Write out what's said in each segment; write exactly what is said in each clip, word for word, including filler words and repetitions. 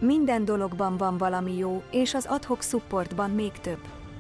Minden dologban van valami jó, és az ad hoc supportban még több.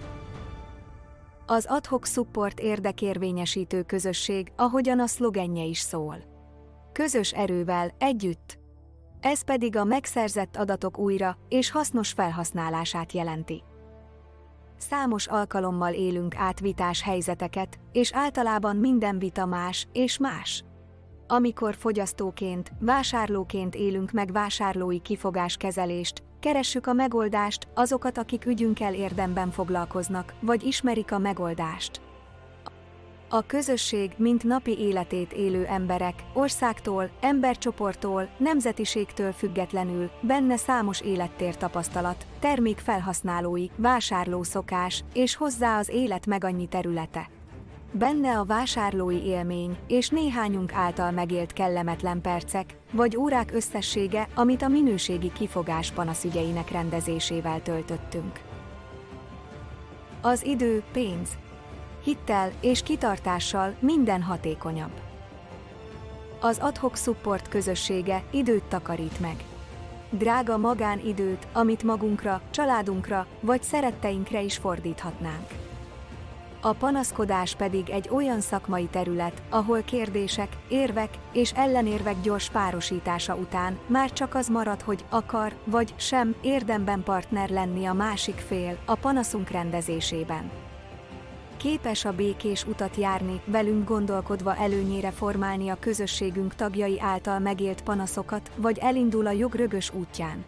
Az ad hoc support érdekérvényesítő közösség, ahogyan a szlogenje is szól. Közös erővel, együtt. Ez pedig a megszerzett adatok újra és hasznos felhasználását jelenti. Számos alkalommal élünk át vitás helyzeteket, és általában minden vita más és más. Amikor fogyasztóként, vásárlóként élünk meg vásárlói kifogáskezelést, keressük a megoldást, azokat, akik ügyünkkel érdemben foglalkoznak, vagy ismerik a megoldást. A közösség, mint napi életét élő emberek, országtól, embercsoporttól, nemzetiségtől függetlenül, benne számos élettér tapasztalat, termék felhasználói, vásárlószokás, és hozzá az élet megannyi területe. Benne a vásárlói élmény, és néhányunk által megélt kellemetlen percek, vagy órák összessége, amit a minőségi kifogás panaszügyeinek rendezésével töltöttünk. Az idő, pénz, hittel és kitartással minden hatékonyabb. Az ad hoc support közössége időt takarít meg. Drága magánidőt, amit magunkra, családunkra vagy szeretteinkre is fordíthatnánk. A panaszkodás pedig egy olyan szakmai terület, ahol kérdések, érvek és ellenérvek gyors párosítása után már csak az marad, hogy akar vagy sem érdemben partner lenni a másik fél a panaszunk rendezésében. Képes a békés utat járni, velünk gondolkodva előnyére formálni a közösségünk tagjai által megélt panaszokat, vagy elindul a jog rögös útján.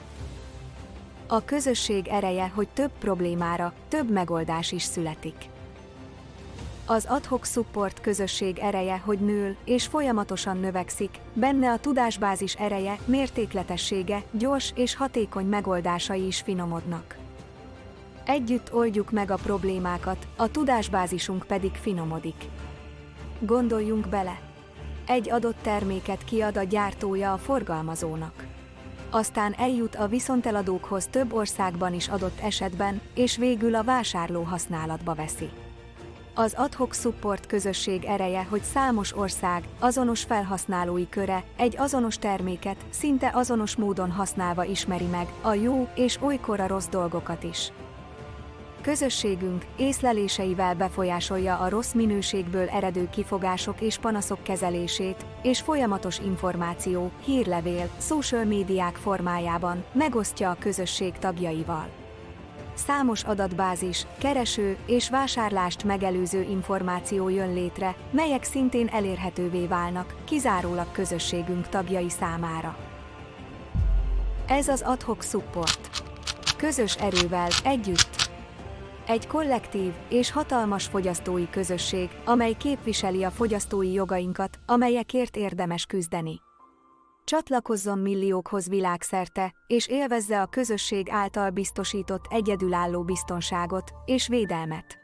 A közösség ereje, hogy több problémára, több megoldás is születik. Az ad hoc support közösség ereje, hogy nő és folyamatosan növekszik, benne a tudásbázis ereje, mértékletessége, gyors és hatékony megoldásai is finomodnak. Együtt oldjuk meg a problémákat, a tudásbázisunk pedig finomodik. Gondoljunk bele! Egy adott terméket kiad a gyártója a forgalmazónak. Aztán eljut a viszonteladókhoz több országban is adott esetben, és végül a vásárló használatba veszi. Az ad hoc support közösség ereje, hogy számos ország, azonos felhasználói köre, egy azonos terméket szinte azonos módon használva ismeri meg a jó és olykor a rossz dolgokat is. Közösségünk észleléseivel befolyásolja a rossz minőségből eredő kifogások és panaszok kezelését, és folyamatos információ, hírlevél, social médiák formájában megosztja a közösség tagjaival. Számos adatbázis, kereső és vásárlást megelőző információ jön létre, melyek szintén elérhetővé válnak, kizárólag közösségünk tagjai számára. Ez az ad hoc support. Közös erővel, együtt. Egy kollektív és hatalmas fogyasztói közösség, amely képviseli a fogyasztói jogainkat, amelyekért érdemes küzdeni. Csatlakozzon milliókhoz világszerte, és élvezze a közösség által biztosított egyedülálló biztonságot és védelmet.